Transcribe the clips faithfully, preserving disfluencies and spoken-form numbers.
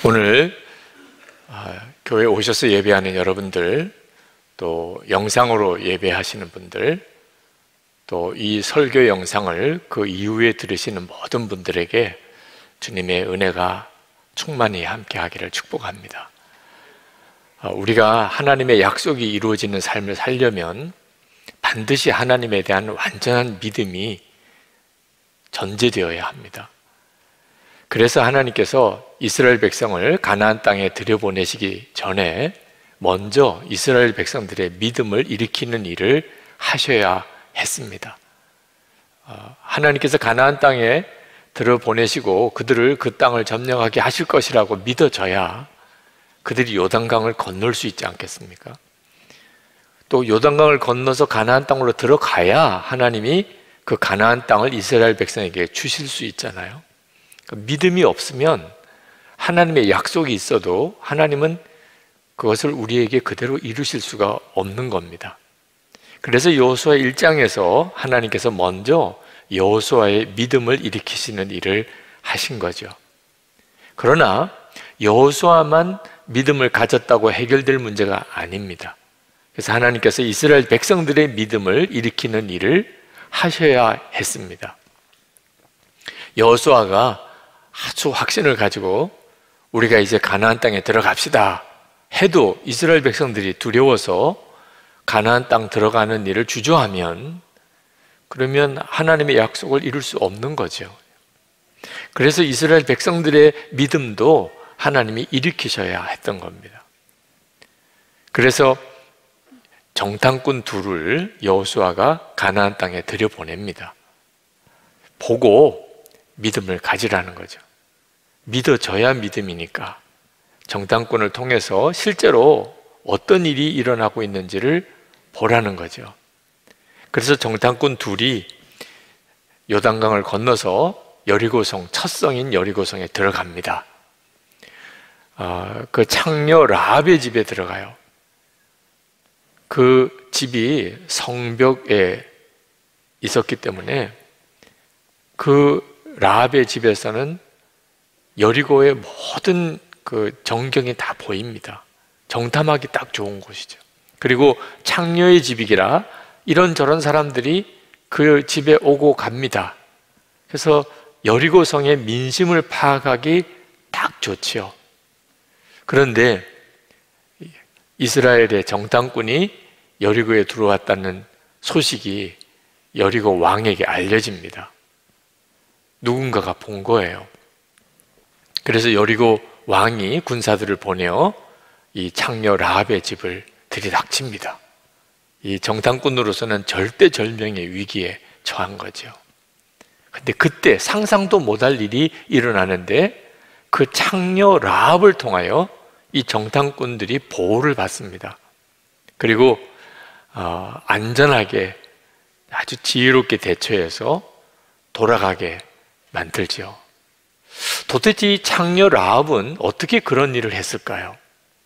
오늘 교회 오셔서 예배하는 여러분들, 또 영상으로 예배하시는 분들, 또 이 설교 영상을 그 이후에 들으시는 모든 분들에게 주님의 은혜가 충만히 함께하기를 축복합니다. 우리가 하나님의 약속이 이루어지는 삶을 살려면 반드시 하나님에 대한 완전한 믿음이 전제되어야 합니다. 그래서 하나님께서 이스라엘 백성을 가나안 땅에 들여보내시기 전에 먼저 이스라엘 백성들의 믿음을 일으키는 일을 하셔야 했습니다. 하나님께서 가나안 땅에 들여보내시고 그들을 그 땅을 점령하게 하실 것이라고 믿어져야 그들이 요단강을 건널 수 있지 않겠습니까? 또 요단강을 건너서 가나안 땅으로 들어가야 하나님이 그 가나안 땅을 이스라엘 백성에게 주실 수 있잖아요. 믿음이 없으면 하나님의 약속이 있어도 하나님은 그것을 우리에게 그대로 이루실 수가 없는 겁니다. 그래서 여호수아 일 장에서 하나님께서 먼저 여호수아의 믿음을 일으키시는 일을 하신 거죠. 그러나 여호수아만 믿음을 가졌다고 해결될 문제가 아닙니다. 그래서 하나님께서 이스라엘 백성들의 믿음을 일으키는 일을 하셔야 했습니다. 여호수아가 아주 확신을 가지고 우리가 이제 가나안 땅에 들어갑시다 해도 이스라엘 백성들이 두려워서 가나안 땅 들어가는 일을 주저하면 그러면 하나님의 약속을 이룰 수 없는 거죠. 그래서 이스라엘 백성들의 믿음도 하나님이 일으키셔야 했던 겁니다. 그래서 정탐꾼 둘을 여호수아가 가나안 땅에 들여보냅니다. 보고 믿음을 가지라는 거죠. 믿어져야 믿음이니까 정탐꾼을 통해서 실제로 어떤 일이 일어나고 있는지를 보라는 거죠. 그래서 정탐꾼 둘이 요단강을 건너서 여리고성, 첫 성인 여리고성에 들어갑니다. 어, 그 창녀 라합의 집에 들어가요. 그 집이 성벽에 있었기 때문에 그 라합의 집에서는 여리고의 모든 그 전경이 다 보입니다. 정탐하기 딱 좋은 곳이죠. 그리고 창녀의 집이기라 이런저런 사람들이 그 집에 오고 갑니다. 그래서 여리고성의 민심을 파악하기 딱 좋지요. 그런데 이스라엘의 정탐꾼이 여리고에 들어왔다는 소식이 여리고 왕에게 알려집니다. 누군가가 본 거예요. 그래서 여리고 왕이 군사들을 보내어 이 창녀 라합의 집을 들이닥칩니다. 이 정탐꾼으로서는 절대절명의 위기에 처한 거죠. 근데 그때 상상도 못할 일이 일어나는데 그 창녀 라합을 통하여 이 정탐꾼들이 보호를 받습니다. 그리고 어, 안전하게 아주 지혜롭게 대처해서 돌아가게 만들죠. 도대체 이 창녀 라합은 어떻게 그런 일을 했을까요?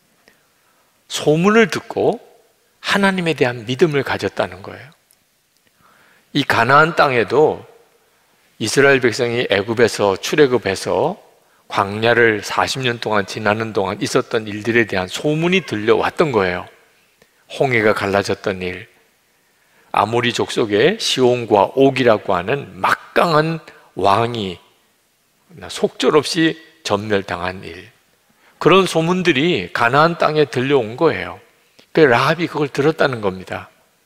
소문을 듣고 하나님에 대한 믿음을 가졌다는 거예요. 이 가나안 땅에도 이스라엘 백성이 애굽에서 출애굽해서 광야를 사십 년 동안 지나는 동안 있었던 일들에 대한 소문이 들려왔던 거예요. 홍해가 갈라졌던 일, 아모리 족속의 시온과 옥이라고 하는 막강한 왕이 속절없이 전멸당한 일, 그런 소문들이 가나안 땅에 들려온 거예요. 그 라합이 그걸 들었다는 겁니다.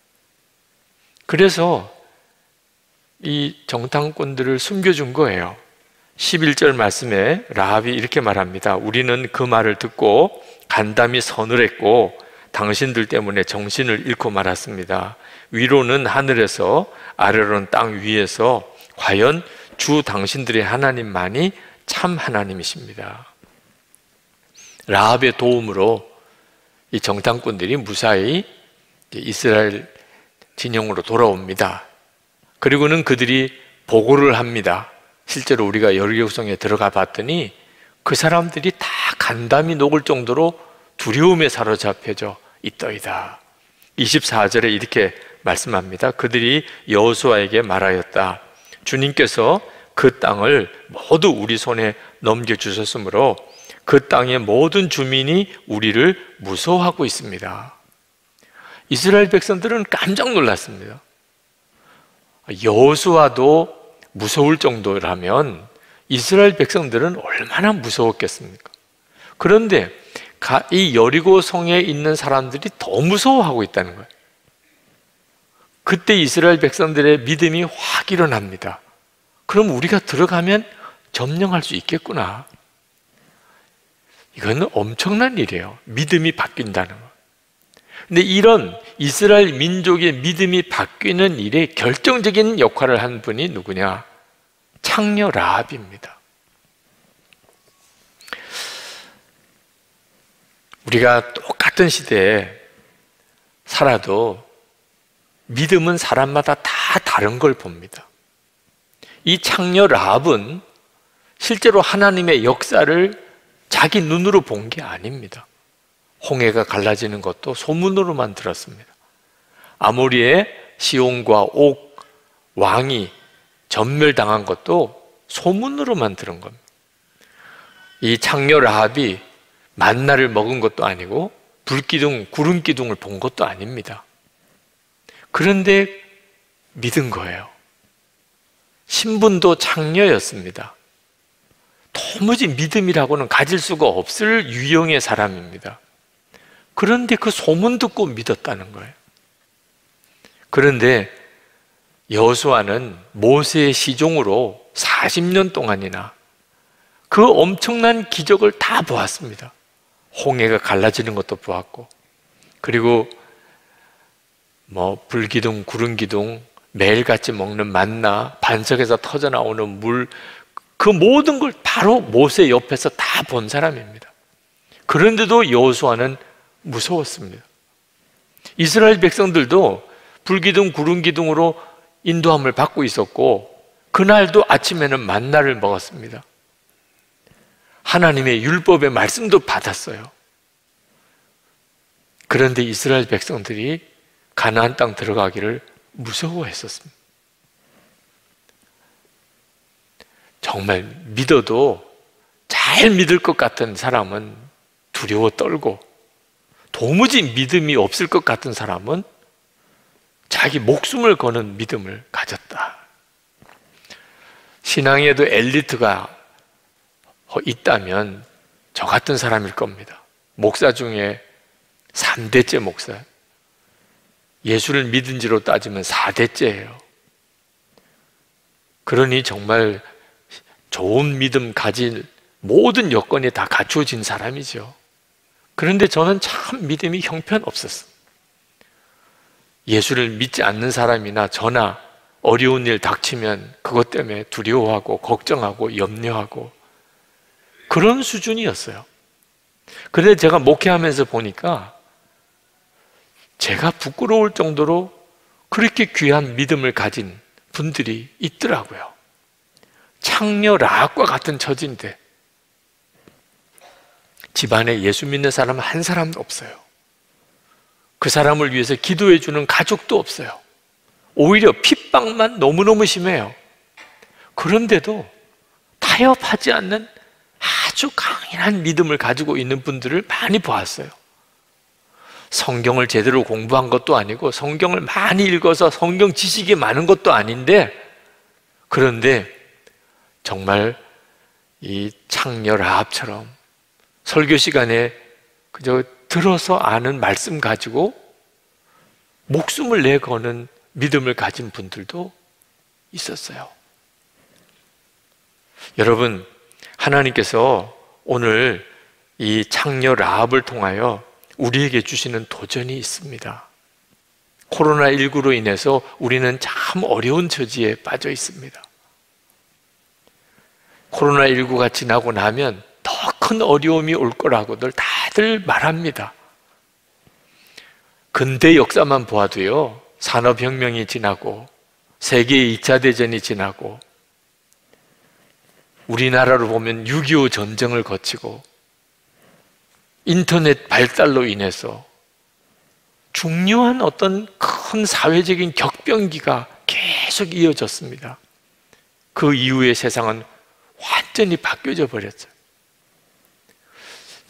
그래서 이 정탐꾼들을 숨겨준 거예요. 십일 절 말씀에 라합이 이렇게 말합니다. 우리는 그 말을 듣고 간담이 서늘했고 당신들 때문에 정신을 잃고 말았습니다. 위로는 하늘에서 아래로는 땅 위에서 과연 주 당신들의 하나님만이 참 하나님이십니다. 라합의 도움으로 이 정탐꾼들이 무사히 이스라엘 진영으로 돌아옵니다. 그리고는 그들이 보고를 합니다. 실제로 우리가 여리고성에 들어가 봤더니 그 사람들이 다 간담이 녹을 정도로 두려움에 사로잡혀져 있더이다. 이십사 절에 이렇게 말씀합니다. 그들이 여호수아에게 말하였다. 주님께서 그 땅을 모두 우리 손에 넘겨주셨으므로 그 땅의 모든 주민이 우리를 무서워하고 있습니다. 이스라엘 백성들은 깜짝 놀랐습니다. 여호수아도 무서울 정도라면 이스라엘 백성들은 얼마나 무서웠겠습니까? 그런데 이 여리고 성에 있는 사람들이 더 무서워하고 있다는 거예요. 그때 이스라엘 백성들의 믿음이 확 일어납니다. 그럼 우리가 들어가면 점령할 수 있겠구나. 이건 엄청난 일이에요. 믿음이 바뀐다는 거. 근데 이런 이스라엘 민족의 믿음이 바뀌는 일에 결정적인 역할을 한 분이 누구냐? 창녀 라합입니다. 우리가 똑같은 시대에 살아도 믿음은 사람마다 다 다른 걸 봅니다. 이 창녀 라합은 실제로 하나님의 역사를 자기 눈으로 본 게 아닙니다. 홍해가 갈라지는 것도 소문으로만 들었습니다. 아모리의 시온과 옥 왕이 전멸당한 것도 소문으로만 들은 겁니다. 이 창녀 라합이 만나를 먹은 것도 아니고 불기둥, 구름기둥을 본 것도 아닙니다. 그런데 믿은 거예요. 신분도 창녀였습니다. 도무지 믿음이라고는 가질 수가 없을 유형의 사람입니다. 그런데 그 소문 듣고 믿었다는 거예요. 그런데 여호수아는 모세의 시종으로 사십 년 동안이나 그 엄청난 기적을 다 보았습니다. 홍해가 갈라지는 것도 보았고, 그리고 뭐 불기둥, 구름기둥, 매일같이 먹는 만나, 반석에서 터져 나오는 물, 그 모든 걸 바로 모세 옆에서 다 본 사람입니다. 그런데도 여호수아는 무서웠습니다. 이스라엘 백성들도 불기둥, 구름기둥으로 인도함을 받고 있었고, 그날도 아침에는 만나를 먹었습니다. 하나님의 율법의 말씀도 받았어요. 그런데 이스라엘 백성들이 가나안 땅 들어가기를 무서워했었습니다. 정말 믿어도 잘 믿을 것 같은 사람은 두려워 떨고, 도무지 믿음이 없을 것 같은 사람은 자기 목숨을 거는 믿음을 가졌다. 신앙에도 엘리트가 있다면 저 같은 사람일 겁니다. 목사 중에 삼 대째 목사, 예수를 믿은 지로 따지면 사 대째예요. 그러니 정말 좋은 믿음 가진 모든 여건이 다 갖추어진 사람이죠. 그런데 저는 참 믿음이 형편없었어요. 예수를 믿지 않는 사람이나 저나 어려운 일 닥치면 그것 때문에 두려워하고 걱정하고 염려하고 그런 수준이었어요. 그런데 제가 목회하면서 보니까 제가 부끄러울 정도로 그렇게 귀한 믿음을 가진 분들이 있더라고요. 창녀 라합과 같은 처지인데 집안에 예수 믿는 사람 한 사람도 없어요. 그 사람을 위해서 기도해 주는 가족도 없어요. 오히려 핍박만 너무너무 심해요. 그런데도 타협하지 않는 아주 강인한 믿음을 가지고 있는 분들을 많이 보았어요. 성경을 제대로 공부한 것도 아니고 성경을 많이 읽어서 성경 지식이 많은 것도 아닌데, 그런데 정말 이 창녀 라합처럼 설교 시간에 그저 들어서 아는 말씀 가지고 목숨을 내거는 믿음을 가진 분들도 있었어요. 여러분, 하나님께서 오늘 이 창녀 라합을 통하여 우리에게 주시는 도전이 있습니다. 코로나십구로 인해서 우리는 참 어려운 처지에 빠져 있습니다. 코로나십구가 지나고 나면 더 큰 어려움이 올 거라고들 다들 말합니다. 근대 역사만 보아도요, 산업혁명이 지나고 세계 이 차 대전이 지나고 우리나라로 보면 육이오 전쟁을 거치고 인터넷 발달로 인해서 중요한 어떤 큰 사회적인 격변기가 계속 이어졌습니다. 그 이후에 세상은 완전히 바뀌어져 버렸죠.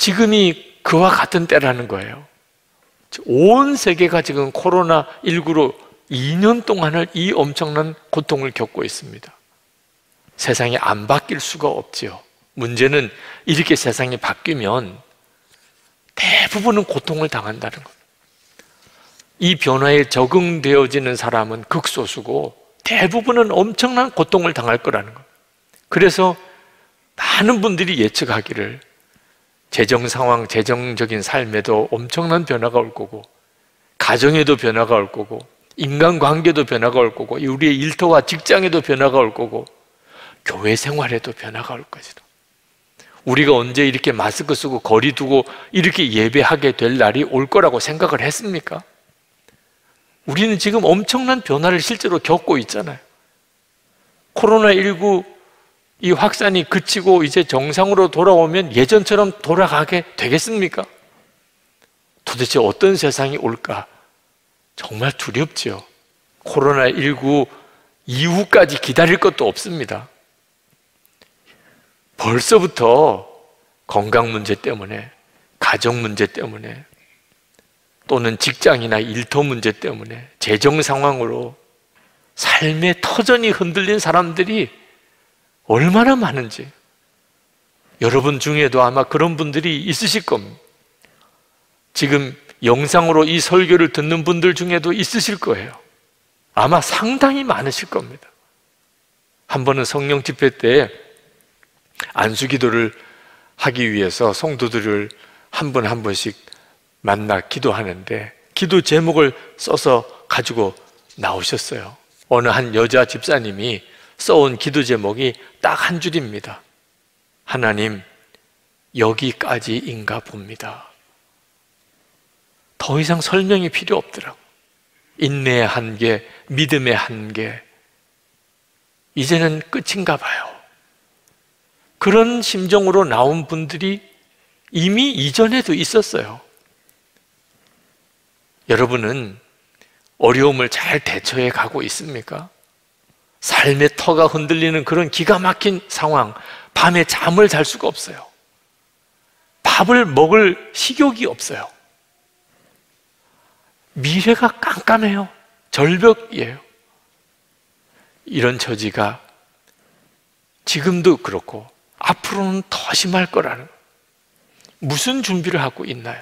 지금이 그와 같은 때라는 거예요. 온 세계가 지금 코로나십구로 이 년 동안을 이 엄청난 고통을 겪고 있습니다. 세상이 안 바뀔 수가 없지요. 문제는 이렇게 세상이 바뀌면 대부분은 고통을 당한다는 것. 이 변화에 적응되어지는 사람은 극소수고 대부분은 엄청난 고통을 당할 거라는 것. 그래서 많은 분들이 예측하기를 재정 상황, 재정적인 삶에도 엄청난 변화가 올 거고, 가정에도 변화가 올 거고, 인간관계도 변화가 올 거고, 우리의 일터와 직장에도 변화가 올 거고, 교회 생활에도 변화가 올 것이다. 우리가 언제 이렇게 마스크 쓰고 거리 두고 이렇게 예배하게 될 날이 올 거라고 생각을 했습니까? 우리는 지금 엄청난 변화를 실제로 겪고 있잖아요. 코로나십구 이 확산이 그치고 이제 정상으로 돌아오면 예전처럼 돌아가게 되겠습니까? 도대체 어떤 세상이 올까? 정말 두렵지요. 코로나십구 이후까지 기다릴 것도 없습니다. 벌써부터 건강 문제 때문에, 가정 문제 때문에, 또는 직장이나 일터 문제 때문에, 재정 상황으로 삶의 터전이 흔들린 사람들이 얼마나 많은지, 여러분 중에도 아마 그런 분들이 있으실 겁니다. 지금 영상으로 이 설교를 듣는 분들 중에도 있으실 거예요. 아마 상당히 많으실 겁니다. 한 번은 성령 집회 때 안수 기도를 하기 위해서 성도들을 한 분 한 분씩 만나 기도하는데 기도 제목을 써서 가지고 나오셨어요. 어느 한 여자 집사님이 써온 기도 제목이 딱 한 줄입니다. 하나님, 여기까지인가 봅니다. 더 이상 설명이 필요 없더라고. 인내의 한계, 믿음의 한계, 이제는 끝인가 봐요. 그런 심정으로 나온 분들이 이미 이전에도 있었어요. 여러분은 어려움을 잘 대처해 가고 있습니까? 삶의 터가 흔들리는 그런 기가 막힌 상황, 밤에 잠을 잘 수가 없어요. 밥을 먹을 식욕이 없어요. 미래가 깜깜해요. 절벽이에요. 이런 처지가 지금도 그렇고 앞으로는 더 심할 거라는, 무슨 준비를 하고 있나요?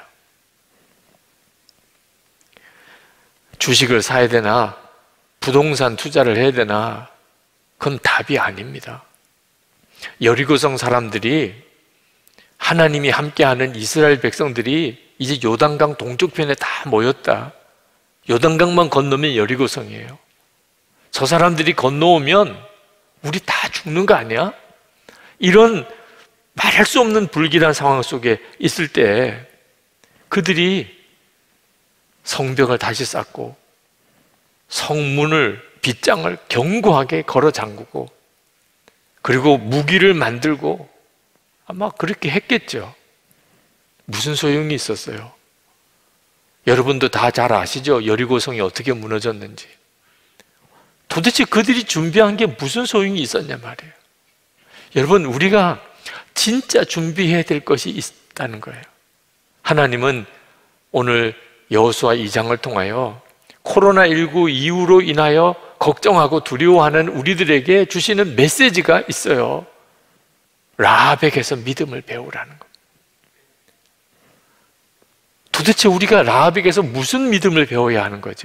주식을 사야 되나, 부동산 투자를 해야 되나, 그건 답이 아닙니다. 여리고성 사람들이, 하나님이 함께하는 이스라엘 백성들이 이제 요단강 동쪽편에 다 모였다. 요단강만 건너면 여리고성이에요. 저 사람들이 건너오면 우리 다 죽는 거 아니야? 이런 말할 수 없는 불길한 상황 속에 있을 때 그들이 성벽을 다시 쌓고 성문을, 빗장을 견고하게 걸어 잠그고 그리고 무기를 만들고 아마 그렇게 했겠죠. 무슨 소용이 있었어요? 여러분도 다 잘 아시죠? 여리고성이 어떻게 무너졌는지. 도대체 그들이 준비한 게 무슨 소용이 있었냐 말이에요. 여러분, 우리가 진짜 준비해야 될 것이 있다는 거예요. 하나님은 오늘 여호수아 이 장을 통하여 코로나십구 이후로 인하여 걱정하고 두려워하는 우리들에게 주시는 메시지가 있어요. 라합에게서 믿음을 배우라는 것. 도대체 우리가 라합에게서 무슨 믿음을 배워야 하는 거죠?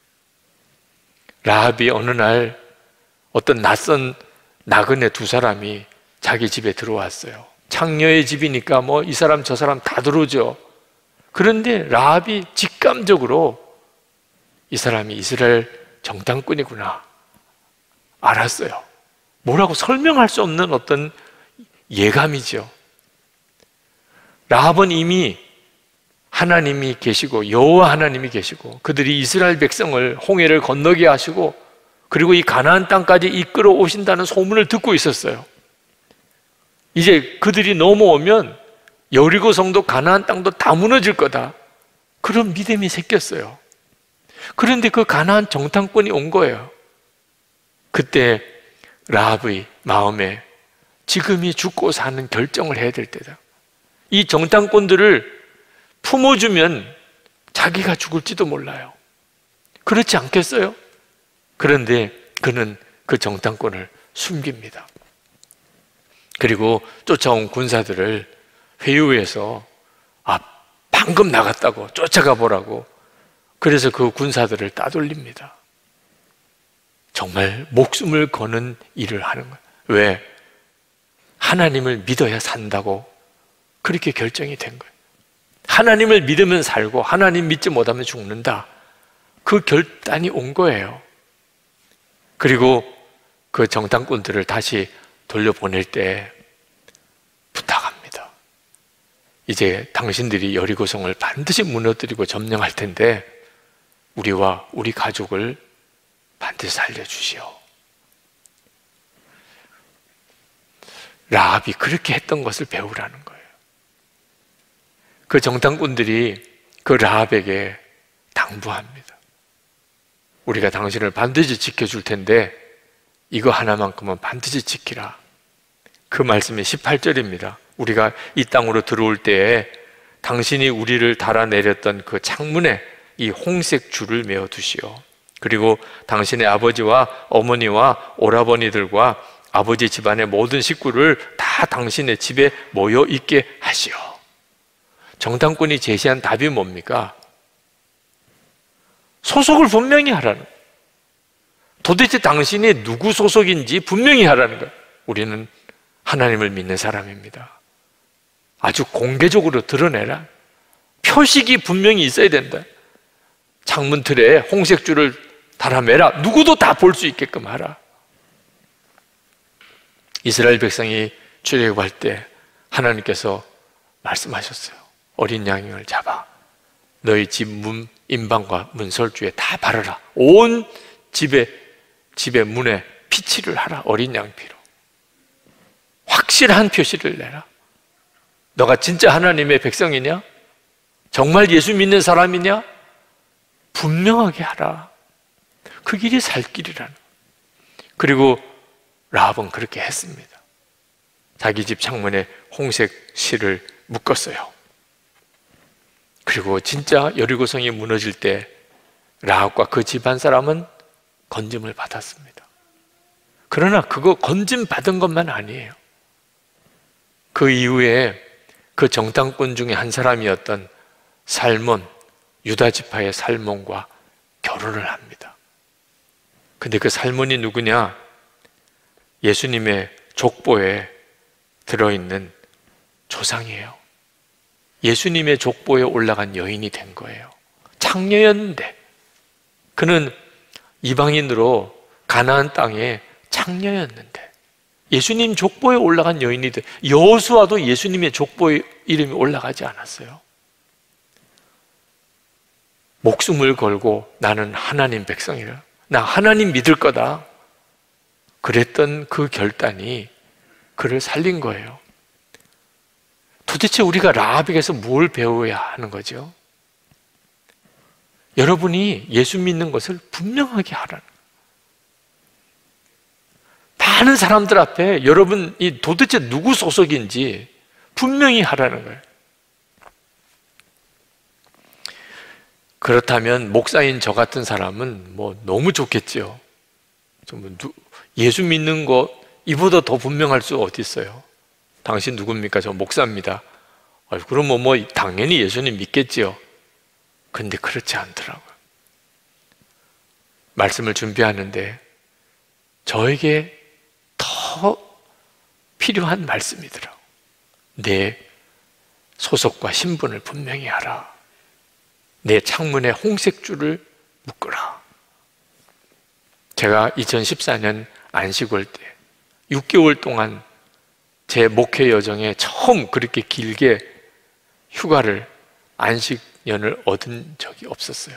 라합이 어느 날 어떤 낯선 나그네 두 사람이 자기 집에 들어왔어요. 창녀의 집이니까 뭐 이 사람 저 사람 다 들어오죠. 그런데 라합이 직감적으로 이 사람이 이스라엘 정탐꾼이구나 알았어요. 뭐라고 설명할 수 없는 어떤 예감이죠. 라합은 이미 하나님이 계시고 여호와 하나님이 계시고 그들이 이스라엘 백성을 홍해를 건너게 하시고 그리고 이 가나안 땅까지 이끌어 오신다는 소문을 듣고 있었어요. 이제 그들이 넘어오면 여리고 성도 가나안 땅도 다 무너질 거다, 그런 믿음이 생겼어요. 그런데 그 가나안 정탐꾼이 온 거예요. 그때 라합의 마음에 지금이 죽고 사는 결정을 해야 될 때다. 이 정탐꾼들을 품어주면 자기가 죽을지도 몰라요. 그렇지 않겠어요? 그런데 그는 그 정탐꾼을 숨깁니다. 그리고 쫓아온 군사들을 회유해서 아, 방금 나갔다고 쫓아가 보라고, 그래서 그 군사들을 따돌립니다. 정말 목숨을 거는 일을 하는 거예요. 왜? 하나님을 믿어야 산다고 그렇게 결정이 된 거예요. 하나님을 믿으면 살고 하나님 믿지 못하면 죽는다, 그 결단이 온 거예요. 그리고 그 정탐꾼들을 다시 돌려보낼 때 부탁합니다. 이제 당신들이 여리고성을 반드시 무너뜨리고 점령할 텐데 우리와 우리 가족을 반드시 살려주시오. 라합이 그렇게 했던 것을 배우라는 거예요. 그 정탐꾼들이 그 라합에게 당부합니다. 우리가 당신을 반드시 지켜줄 텐데 이거 하나만큼은 반드시 지키라. 그 말씀이 십팔 절입니다. 우리가 이 땅으로 들어올 때에 당신이 우리를 달아내렸던 그 창문에 이 홍색 줄을 메어 두시오. 그리고 당신의 아버지와 어머니와 오라버니들과 아버지 집안의 모든 식구를 다 당신의 집에 모여 있게 하시오. 정탐꾼이 제시한 답이 뭡니까? 소속을 분명히 하라는 거예요. 도대체 당신이 누구 소속인지 분명히 하라는 거예요. 우리는 하나님을 믿는 사람입니다. 아주 공개적으로 드러내라. 표식이 분명히 있어야 된다. 창문 틀에 홍색 줄을 달아매라. 누구도 다 볼 수 있게끔 하라. 이스라엘 백성이 출애굽할 때 하나님께서 말씀하셨어요. 어린 양을 잡아 너희 집 문 인방과 문설주에 다 바르라. 온 집에 집의 문에 피칠을 하라. 어린 양 피로. 확실한 표시를 내라. 너가 진짜 하나님의 백성이냐? 정말 예수 믿는 사람이냐? 분명하게 하라. 그 길이 살 길이라는. 그리고 라합은 그렇게 했습니다. 자기 집 창문에 홍색 실을 묶었어요. 그리고 진짜 여리고성이 무너질 때 라합과 그 집안 사람은 건짐을 받았습니다. 그러나 그거 건짐 받은 것만 아니에요. 그 이후에 그 정탐꾼 중에 한 사람이었던 살몬, 유다 지파의 살몬과 결혼을 합니다. 근데 그 살몬이 누구냐? 예수님의 족보에 들어있는 조상이에요. 예수님의 족보에 올라간 여인이 된 거예요. 창녀였는데 그는 이방인으로 가나안 땅에 창녀였는데 예수님 족보에 올라간 여인이 돼. 여호수아도 예수님의 족보에 이름이 올라가지 않았어요. 목숨을 걸고 나는 하나님 백성이라, 나 하나님 믿을 거다, 그랬던 그 결단이 그를 살린 거예요. 도대체 우리가 라합에게서 뭘 배워야 하는 거죠? 여러분이 예수 믿는 것을 분명하게 하라는 거예요. 많은 사람들 앞에 여러분이 도대체 누구 소속인지 분명히 하라는 거예요. 그렇다면 목사인 저 같은 사람은 뭐 너무 좋겠죠. 예수 믿는 거 이보다 더 분명할 수 어디 있어요? 당신 누굽니까? 저 목사입니다. 그럼 뭐 당연히 예수님 믿겠지요. 근데 그렇지 않더라고요. 말씀을 준비하는데 저에게 더 필요한 말씀이더라고요. 내 소속과 신분을 분명히 하라. 내 창문에 홍색 줄을 묶으라. 제가 이천십사 년 안식월 때 육 개월 동안 제 목회 여정에 처음 그렇게 길게 휴가를, 안식년을 얻은 적이 없었어요.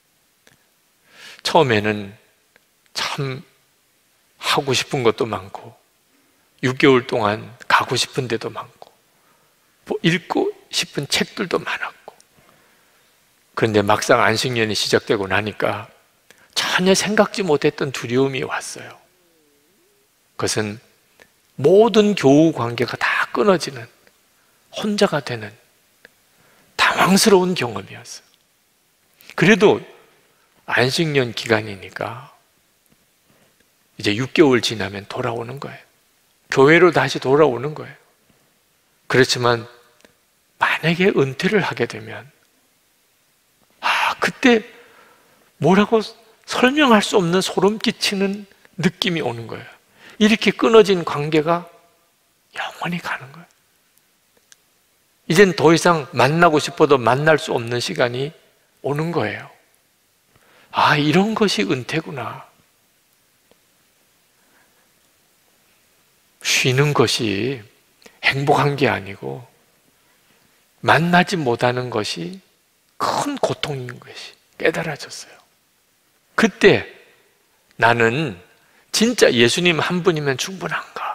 처음에는 참 하고 싶은 것도 많고 육 개월 동안 가고 싶은 데도 많고 뭐 읽고 싶은 책들도 많았고, 그런데 막상 안식년이 시작되고 나니까 전혀 생각지 못했던 두려움이 왔어요. 그것은 모든 교우 관계가 다 끊어지는 혼자가 되는 당황스러운 경험이었어요. 그래도 안식년 기간이니까 이제 육 개월 지나면 돌아오는 거예요. 교회로 다시 돌아오는 거예요. 그렇지만 만약에 은퇴를 하게 되면 아, 그때 뭐라고 설명할 수 없는 소름 끼치는 느낌이 오는 거예요. 이렇게 끊어진 관계가 영원히 가는 거예요. 이젠 더 이상 만나고 싶어도 만날 수 없는 시간이 오는 거예요. 아, 이런 것이 은퇴구나. 쉬는 것이 행복한 게 아니고 만나지 못하는 것이 큰 고통인 것이 깨달아졌어요. 그때 나는 진짜 예수님 한 분이면 충분한가?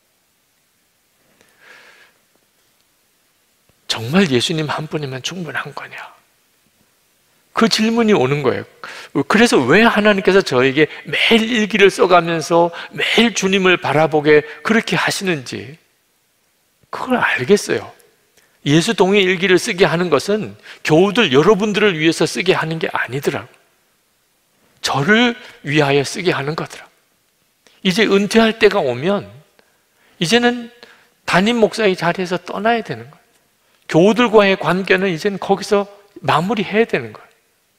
정말 예수님 한 분이면 충분한 거냐? 그 질문이 오는 거예요. 그래서 왜 하나님께서 저에게 매일 일기를 써가면서 매일 주님을 바라보게 그렇게 하시는지 그걸 알겠어요. 예수 동의 일기를 쓰게 하는 것은 교우들 여러분들을 위해서 쓰게 하는 게 아니더라고요. 저를 위하여 쓰게 하는 거더라. 이제 은퇴할 때가 오면 이제는 담임 목사의 자리에서 떠나야 되는 거예요. 교우들과의 관계는 이제는 거기서 마무리해야 되는 거예요.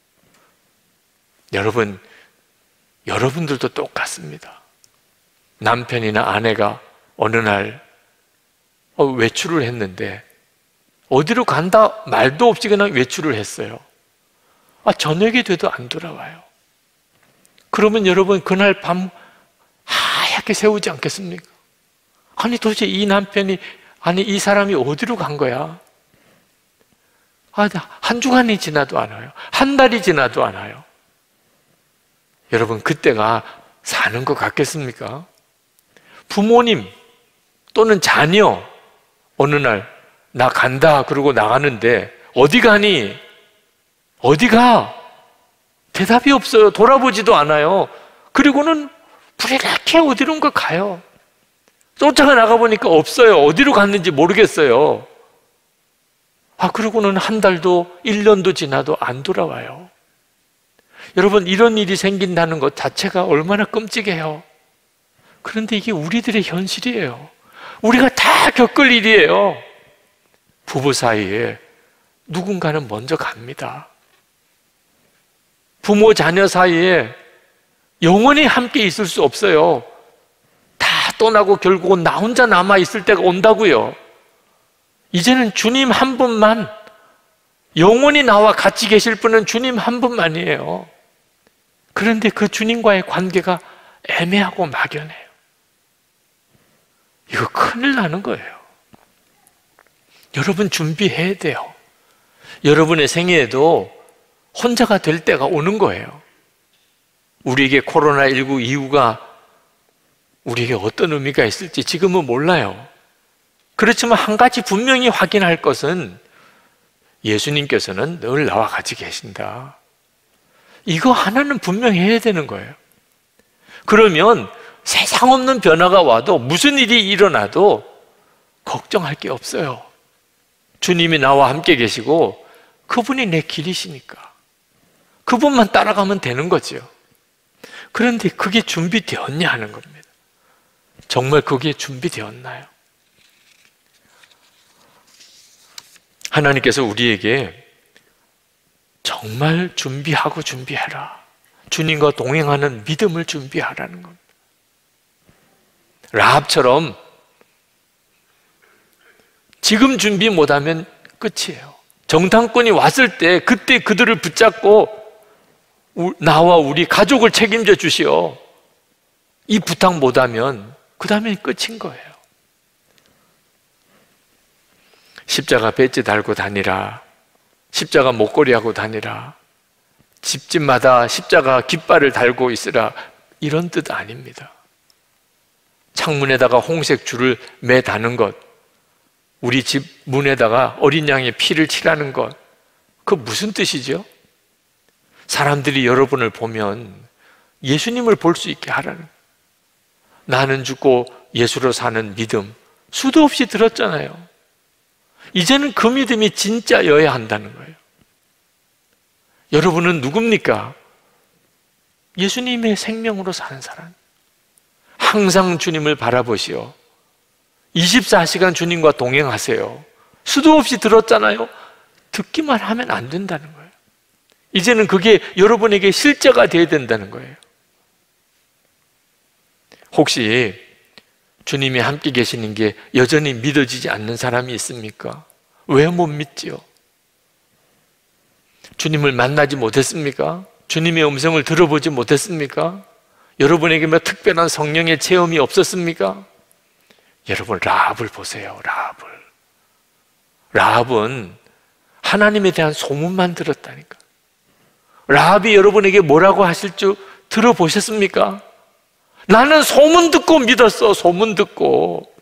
여러분, 여러분들도 똑같습니다. 남편이나 아내가 어느 날 외출을 했는데 어디로 간다 말도 없이 그냥 외출을 했어요. 아, 저녁이 돼도 안 돌아와요. 그러면 여러분 그날 밤 하얗게 새우지 않겠습니까? 아니 도대체 이 남편이 아니 이 사람이 어디로 간 거야? 아, 한 주간이 지나도 안 와요. 한 달이 지나도 안 와요. 여러분 그때가 사는 것 같겠습니까? 부모님 또는 자녀 어느 날 나 간다 그러고 나가는데 어디 가니? 어디 가? 대답이 없어요. 돌아보지도 않아요. 그리고는 부리렇게 어디론가 가요. 쫓아가 나가보니까 없어요. 어디로 갔는지 모르겠어요. 아, 그러고는 한 달도 일 년도 지나도 안 돌아와요. 여러분 이런 일이 생긴다는 것 자체가 얼마나 끔찍해요. 그런데 이게 우리들의 현실이에요. 우리가 다 겪을 일이에요. 부부 사이에 누군가는 먼저 갑니다. 부모 자녀 사이에 영원히 함께 있을 수 없어요. 다 떠나고 결국은 나 혼자 남아 있을 때가 온다고요. 이제는 주님 한 분만, 영원히 나와 같이 계실 분은 주님 한 분만이에요. 그런데 그 주님과의 관계가 애매하고 막연해요. 이거 큰일 나는 거예요. 여러분 준비해야 돼요. 여러분의 생애에도 혼자가 될 때가 오는 거예요. 우리에게 코로나십구 이후가 우리에게 어떤 의미가 있을지 지금은 몰라요. 그렇지만 한 가지 분명히 확인할 것은 예수님께서는 늘 나와 같이 계신다. 이거 하나는 분명히 해야 되는 거예요. 그러면 세상 없는 변화가 와도 무슨 일이 일어나도 걱정할 게 없어요. 주님이 나와 함께 계시고 그분이 내 길이시니까 그분만 따라가면 되는 거죠. 그런데 그게 준비되었냐 하는 겁니다. 정말 그게 준비되었나요? 하나님께서 우리에게 정말 준비하고 준비해라. 주님과 동행하는 믿음을 준비하라는 겁니다. 라합처럼 지금 준비 못하면 끝이에요. 정탐꾼이 왔을 때 그때 그들을 붙잡고 나와 우리 가족을 책임져 주시오. 이 부탁 못하면 그 다음에 끝인 거예요. 십자가 배지 달고 다니라. 십자가 목걸이 하고 다니라. 집집마다 십자가 깃발을 달고 있으라. 이런 뜻 아닙니다. 창문에다가 홍색 줄을 매다는 것, 우리 집 문에다가 어린 양의 피를 칠하는 것, 그 무슨 뜻이죠? 사람들이 여러분을 보면 예수님을 볼 수 있게 하라는, 나는 죽고 예수로 사는 믿음 수도 없이 들었잖아요. 이제는 그 믿음이 진짜여야 한다는 거예요. 여러분은 누굽니까? 예수님의 생명으로 사는 사람. 항상 주님을 바라보시오. 이십사 시간 주님과 동행하세요. 수도 없이 들었잖아요. 듣기만 하면 안 된다는 거예요. 이제는 그게 여러분에게 실제가 되어야 된다는 거예요. 혹시 주님이 함께 계시는 게 여전히 믿어지지 않는 사람이 있습니까? 왜 못 믿지요? 주님을 만나지 못했습니까? 주님의 음성을 들어보지 못했습니까? 여러분에게 뭐 특별한 성령의 체험이 없었습니까? 여러분, 라합을 보세요. 라합을. 라합은 하나님에 대한 소문만 들었다니까. 라합이 여러분에게 뭐라고 하실 줄 들어보셨습니까? 나는 소문 듣고 믿었어. 소문 듣고.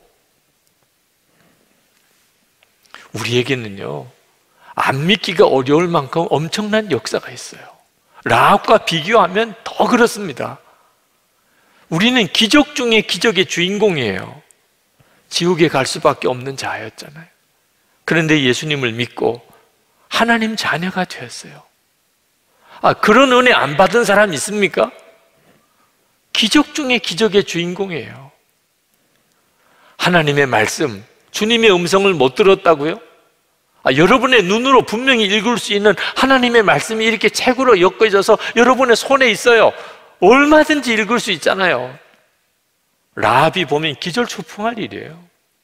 우리에게는요, 안 믿기가 어려울 만큼 엄청난 역사가 있어요. 라합과 비교하면 더 그렇습니다. 우리는 기적 중에 기적의 주인공이에요. 지옥에 갈 수밖에 없는 자였잖아요. 그런데 예수님을 믿고 하나님 자녀가 되었어요. 아, 그런 은혜 안 받은 사람 있습니까? 기적 중에 기적의 주인공이에요. 하나님의 말씀, 주님의 음성을 못 들었다고요? 아, 여러분의 눈으로 분명히 읽을 수 있는 하나님의 말씀이 이렇게 책으로 엮어져서 여러분의 손에 있어요. 얼마든지 읽을 수 있잖아요. 라합이 보면 기절초풍할 일이에요.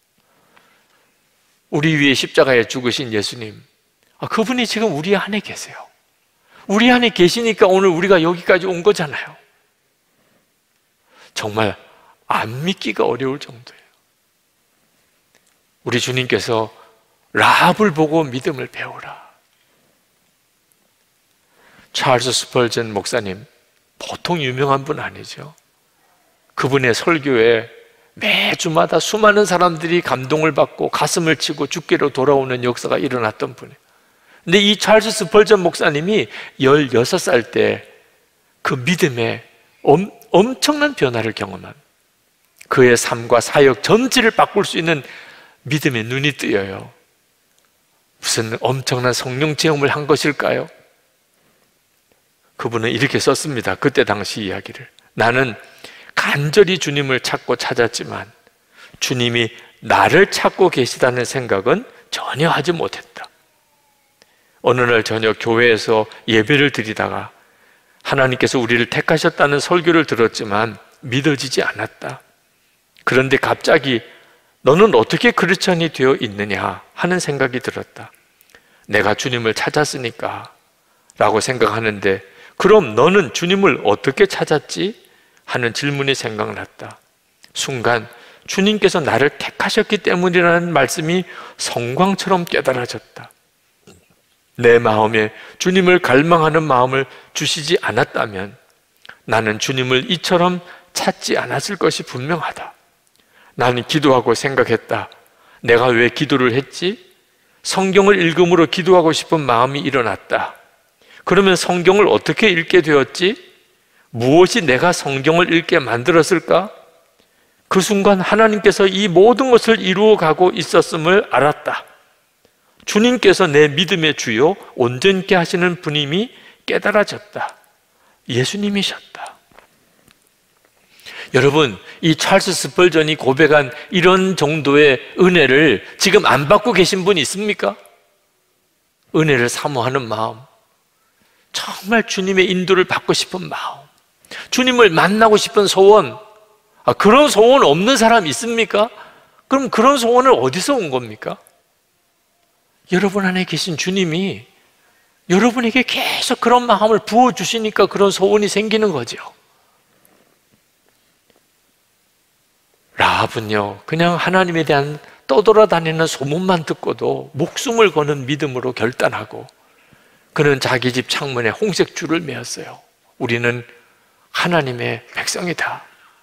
우리 위에 십자가에 죽으신 예수님, 아, 그분이 지금 우리 안에 계세요. 우리 안에 계시니까 오늘 우리가 여기까지 온 거잖아요. 정말 안 믿기가 어려울 정도예요. 우리 주님께서 라합을 보고 믿음을 배우라. 찰스 스펄전 목사님, 보통 유명한 분 아니죠. 그분의 설교에 매주마다 수많은 사람들이 감동을 받고 가슴을 치고 주께로 돌아오는 역사가 일어났던 분이에요. 근데 이 찰스 스펄전 목사님이 열여섯 살 때 그 믿음에 엄, 엄청난 변화를 경험한, 그의 삶과 사역 전체를 바꿀 수 있는 믿음의 눈이 뜨여요. 무슨 엄청난 성령 체험을 한 것일까요? 그분은 이렇게 썼습니다. 그때 당시 이야기를. 나는 간절히 주님을 찾고 찾았지만 주님이 나를 찾고 계시다는 생각은 전혀 하지 못했다. 어느 날 저녁 교회에서 예배를 드리다가 하나님께서 우리를 택하셨다는 설교를 들었지만 믿어지지 않았다. 그런데 갑자기 너는 어떻게 크리스천이 되어 있느냐 하는 생각이 들었다. 내가 주님을 찾았으니까 라고 생각하는데, 그럼 너는 주님을 어떻게 찾았지? 하는 질문이 생각났다. 순간 주님께서 나를 택하셨기 때문이라는 말씀이 성광처럼 깨달아졌다. 내 마음에 주님을 갈망하는 마음을 주시지 않았다면 나는 주님을 이처럼 찾지 않았을 것이 분명하다. 나는 기도하고 생각했다. 내가 왜 기도를 했지? 성경을 읽음으로 기도하고 싶은 마음이 일어났다. 그러면 성경을 어떻게 읽게 되었지? 무엇이 내가 성경을 읽게 만들었을까? 그 순간 하나님께서 이 모든 것을 이루어가고 있었음을 알았다. 주님께서 내 믿음의 주요 온전케 하시는 분임이 깨달아졌다. 예수님이셨다. 여러분, 이 찰스 스펄전이 고백한 이런 정도의 은혜를 지금 안 받고 계신 분 있습니까? 은혜를 사모하는 마음, 정말 주님의 인도를 받고 싶은 마음, 주님을 만나고 싶은 소원, 아, 그런 소원 없는 사람 있습니까? 그럼 그런 소원을 어디서 온 겁니까? 여러분 안에 계신 주님이 여러분에게 계속 그런 마음을 부어주시니까 그런 소원이 생기는 거죠. 라합은요, 그냥 하나님에 대한 떠돌아다니는 소문만 듣고도 목숨을 거는 믿음으로 결단하고 그는 자기 집 창문에 홍색 줄을 메었어요. 우리는 하나님의 백성이다.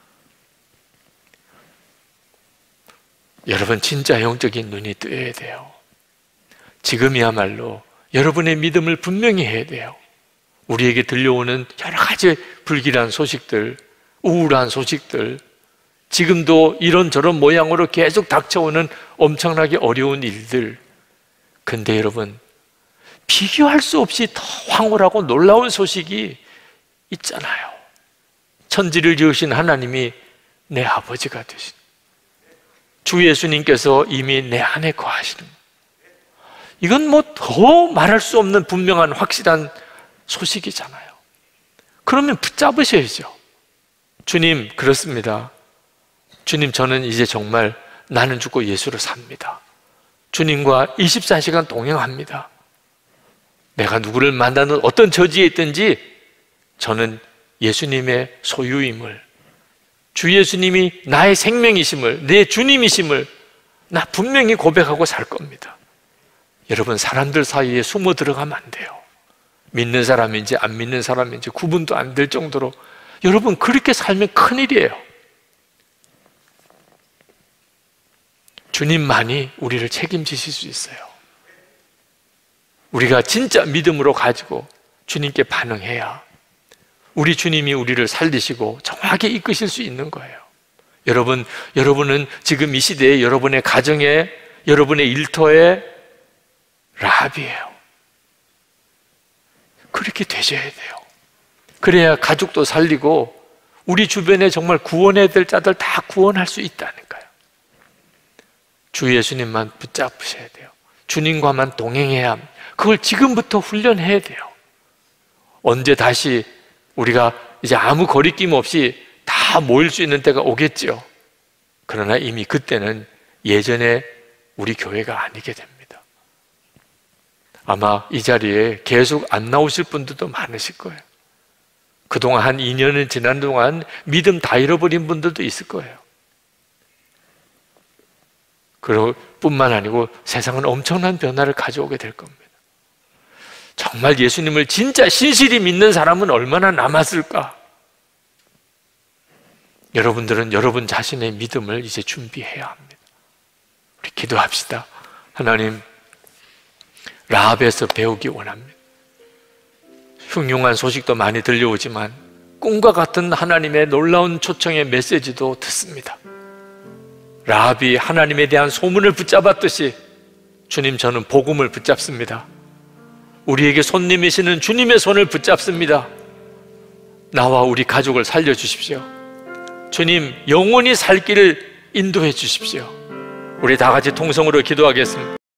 여러분, 진짜 영적인 눈이 뜨여야 돼요. 지금이야말로 여러분의 믿음을 분명히 해야 돼요. 우리에게 들려오는 여러 가지 불길한 소식들, 우울한 소식들, 지금도 이런저런 모양으로 계속 닥쳐오는 엄청나게 어려운 일들, 근데 여러분, 비교할 수 없이 더 황홀하고 놀라운 소식이 있잖아요. 천지를 지으신 하나님이 내 아버지가 되신, 주 예수님께서 이미 내 안에 거하시는, 이건 뭐 더 말할 수 없는 분명한 확실한 소식이잖아요. 그러면 붙잡으셔야죠. 주님, 그렇습니다. 주님, 저는 이제 정말 나는 죽고 예수로 삽니다. 주님과 이십사 시간 동행합니다. 내가 누구를 만나는 어떤 처지에 있든지 저는 예수님의 소유임을, 주 예수님이 나의 생명이심을, 내 주님이심을 나 분명히 고백하고 살 겁니다. 여러분, 사람들 사이에 숨어 들어가면 안 돼요. 믿는 사람인지 안 믿는 사람인지 구분도 안 될 정도로 여러분, 그렇게 살면 큰일이에요. 주님만이 우리를 책임지실 수 있어요. 우리가 진짜 믿음으로 가지고 주님께 반응해야 우리 주님이 우리를 살리시고 정확히 이끄실 수 있는 거예요. 여러분, 여러분은 지금 이 시대에 여러분의 가정에, 여러분의 일터에 라합이에요. 그렇게 되셔야 돼요. 그래야 가족도 살리고 우리 주변에 정말 구원해야 될 자들 다 구원할 수 있다니까요. 주 예수님만 붙잡으셔야 돼요. 주님과만 동행해야 합니다. 그걸 지금부터 훈련해야 돼요. 언제 다시 우리가 이제 아무 거리낌 없이 다 모일 수 있는 때가 오겠죠. 그러나 이미 그때는 예전에 우리 교회가 아니게 됩니다. 아마 이 자리에 계속 안 나오실 분들도 많으실 거예요. 그동안 한 이 년은 지난 동안 믿음 다 잃어버린 분들도 있을 거예요. 그럴 뿐만 아니고 세상은 엄청난 변화를 가져오게 될 겁니다. 정말 예수님을 진짜 신실히 믿는 사람은 얼마나 남았을까? 여러분들은 여러분 자신의 믿음을 이제 준비해야 합니다. 우리 기도합시다. 하나님, 라합에서 배우기 원합니다. 흉흉한 소식도 많이 들려오지만 꿈과 같은 하나님의 놀라운 초청의 메시지도 듣습니다. 라합이 하나님에 대한 소문을 붙잡았듯이 주님, 저는 복음을 붙잡습니다. 우리에게 손님이시는 주님의 손을 붙잡습니다. 나와 우리 가족을 살려주십시오. 주님, 영원히 살 길을 인도해 주십시오. 우리 다 같이 통성으로 기도하겠습니다.